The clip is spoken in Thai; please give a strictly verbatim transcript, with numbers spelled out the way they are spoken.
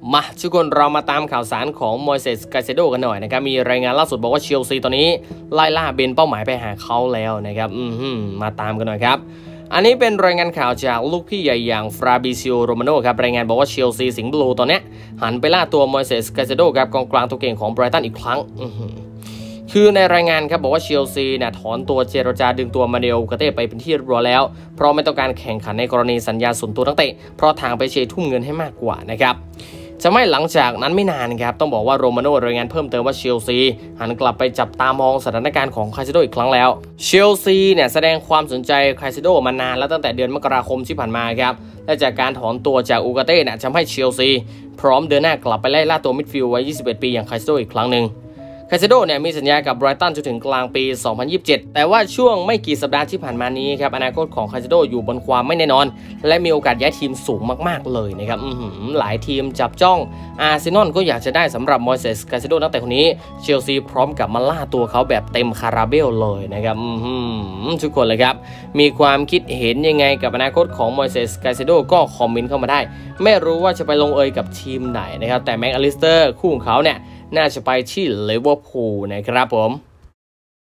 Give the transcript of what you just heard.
มาทุกคนเรามาตามข่าวสารของมอยเซส ไกเซโดกันหน่อยนะครับมีรายงานล่าสุดบอกว่าเชลซีตอนนี้ไล่ล่าเบนเป้าหมายไปหาเขาแล้วนะครับอืมมาตามกันหน่อยครับอันนี้เป็นรายงานข่าวจากลูกพี่ใหญ่อย่างฟราบิซิโอโรมาโนครับรายงานบอกว่าเชลซีสิงห์บลูตอนนี้หันไปล่าตัวมอยเซส ไกเซโดครับกองกลางตัวเก่งของไบรตันอีกครั้งคือในรายงานครับบอกว่าเชลซีเนี่ยถอนตัวเจรจาดึงตัวมาเนลกาเต้ไปเป็นที่เรียบร้อยแล้วเพราะไม่ต้องการแข่งขันในกรณีสัญญาส่วนตัวนักเตะเพราะทางไปเชทุ่มเงินให้มากกว่านะครับจะไม่หลังจากนั้นไม่นานครับต้องบอกว่าโรมาโนรายงานเพิ่มเติมว่าเชลซีหันกลับไปจับตามองสถานการณ์ของไคเซโดอีกครั้งแล้วเชลซีเนี่ยแสดงความสนใจไคเซโดมานานแล้วตั้งแต่เดือนมกราคมที่ผ่านมาครับและจากการถอนตัวจากอูกาเต้เนี่ยทำให้เชลซีพร้อมเดินหน้ากลับไปไล่ล่าตัวมิดฟิลด์วัยยี่สิบเอ็ดปีอย่างไคเซโดอีกครั้งหนึ่งไคเซโดเนี่ยมีสัญญากับไบรตันจนถึงกลางปีสองพันยี่สิบเจ็ดแต่ว่าช่วงไม่กี่สัปดาห์ที่ผ่านมานี้ครับอนาคตของไคเซโดอยู่บนความไม่แน่นอนและมีโอกาสย้ายทีมสูงมากๆเลยนะครับหลายทีมจับจ้องอาร์เซนอลก็อยากจะได้สำหรับมอยเซส ไคเซโดนักเตะคนนี้เชลซีพร้อมกับมาล่าตัวเขาแบบเต็มคาราเบลเลยนะครับทุกคนเลยครับมีความคิดเห็นยังไงกับอนาคตของมอยเซส ไคเซโดก็คอมเมนต์เข้ามาได้ไม่รู้ว่าจะไปลงเอยกับทีมไหนนะครับแต่แม็กอลิสเตอร์คู่ของเขาเนี่ยน่าจะไปที่ลิเวอร์พูลนะครับผม